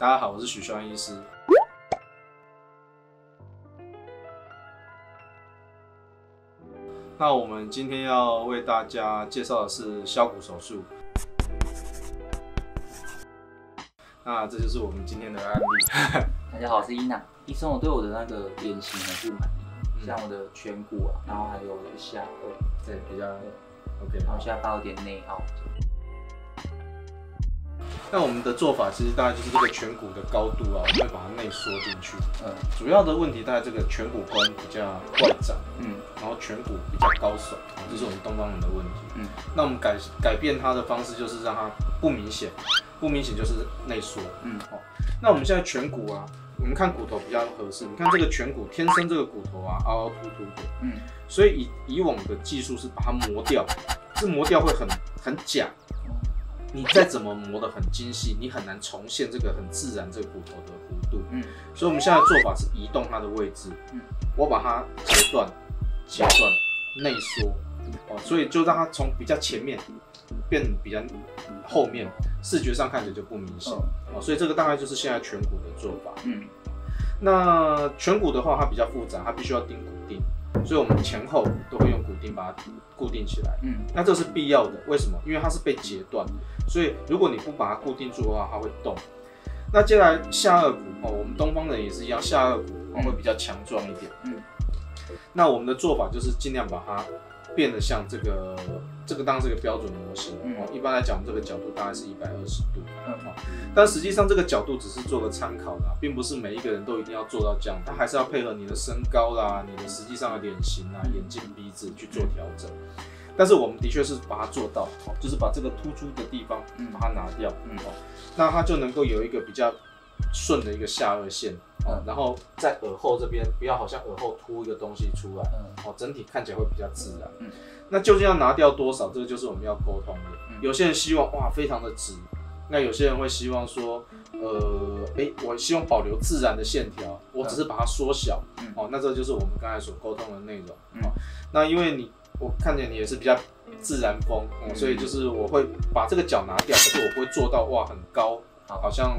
大家好，我是许宣医师。那我们今天要为大家介绍的是削骨手术。那这就是我们今天的案例。 大家好，我是伊娜医生。我对我的那个脸型很不满意，像我的颧骨啊，然后还有我的下颚， 对，比较 OK。 然后下巴有点内凹。 那我们的做法其实大概就是这个颧骨的高度啊，我们会把它内缩进去。主要的问题大概这个颧骨弓比较外展，然后颧骨比较高耸，这是我们东方人的问题。那我们改变它的方式就是让它不明显，不明显就是内缩。那我们现在颧骨啊，我们看骨头比较合适。你看这个颧骨，天生这个骨头啊凹凹凸凸的，所以以往的技术是把它磨掉，这磨掉会很假。你再怎么磨得很精细，你很难重现这个很自然这个骨头的弧度。所以我们现在的做法是移动它的位置，我把它截断、内缩，所以就让它从比较前面变比较后面，视觉上看起来就不明显。所以这个大概就是现在颧骨的做法。那颧骨的话，它比较复杂，它必须要钉骨钉。所以我们前后都会用骨钉把它固定起来。那这是必要的，为什么？因为它是被截断，所以如果你不把它固定住的话，它会动。那接下来下颚骨我们东方人也是一样，下颚骨会比较强壮一点。那我们的做法就是尽量把它变得像这个当然是个标准模型。一般来讲，这个角度大概是120度。但实际上这个角度只是做个参考啦，并不是每一个人都一定要做到这样，它还是要配合你的身高啦、你的实际上的脸型啊、眼睛、鼻子去做调整。但是我们的确是把它做到，就是把这个突出的地方把它拿掉，那它就能够有一个比较顺的一个下颚线。然后在耳后这边不要好像耳后凸一个东西出来，整体看起来会比较自然。那究竟要拿掉多少，这个就是我们要沟通的。有些人希望哇非常的直，那有些人会希望说，我希望保留自然的线条，我只是把它缩小。那这就是我们刚才所沟通的内容。那因为我看见你也是比较自然风，所以就是我会把这个角拿掉，可是我不会做到哇很高，好像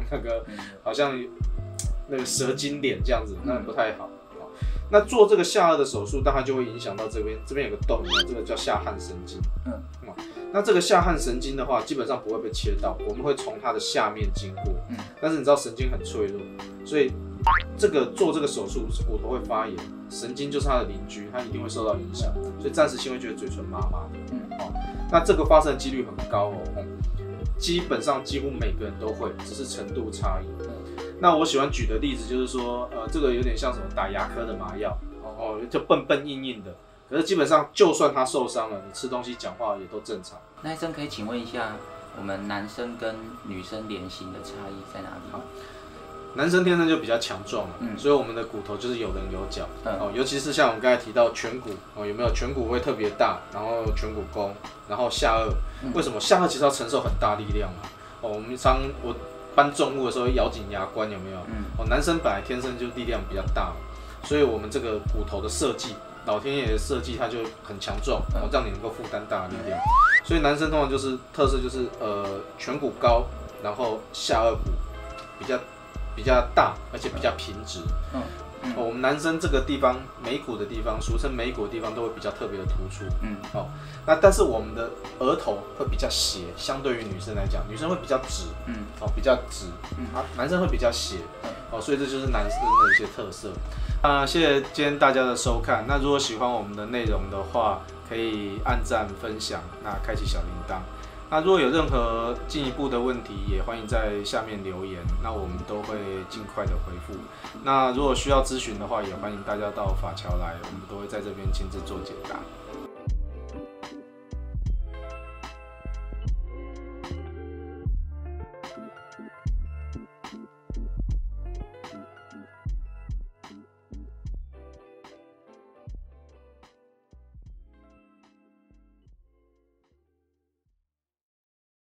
那个蛇精脸这样子，那不太好。那做这个下颚的手术，当然就会影响到这边有个洞，这个叫下颌神经。那这个下颌神经的话，基本上不会被切到，我们会从它的下面经过。但是你知道神经很脆弱，所以做这个手术骨头会发炎，神经就是它的邻居，它一定会受到影响，所以暂时性会觉得嘴唇麻麻的。那这个发生的几率很高基本上几乎每个人都会，只是程度差异。那我喜欢举的例子就是说，这个有点像什么打牙科的麻药，就笨笨硬硬的。可是基本上，就算他受伤了，你吃东西、讲话也都正常。 那医生可以请问一下，我们男生跟女生脸型的差异在哪里？ 男生天生就比较强壮所以我们的骨头就是有棱有角。尤其是像我们刚才提到颧骨有没有？颧骨会特别大，然后颧骨弓，然后下颚。为什么下颚其实要承受很大力量我搬重物的时候会咬紧牙关，有没有？男生本来天生就力量比较大，所以我们这个骨头的设计，老天爷的设计它就很强壮，让你能够负担大的力量。所以男生通常就是特色就是颧骨高，然后下颚骨比较大，而且比较平直。我们男生这个地方眉骨的地方，俗称眉骨的地方都会比较特别的突出。那但是我们的额头会比较斜，相对于女生来讲，女生会比较直，比较直，男生会比较斜，所以这就是男生的一些特色。谢谢今天大家的收看。那如果喜欢我们的内容的话，可以按赞分享，那开启小铃铛。那如果有任何进一步的问题，也欢迎在下面留言，那我们都会尽快的回复。那如果需要咨询的话，也欢迎大家到法桥来，我们都会在这边亲自做解答。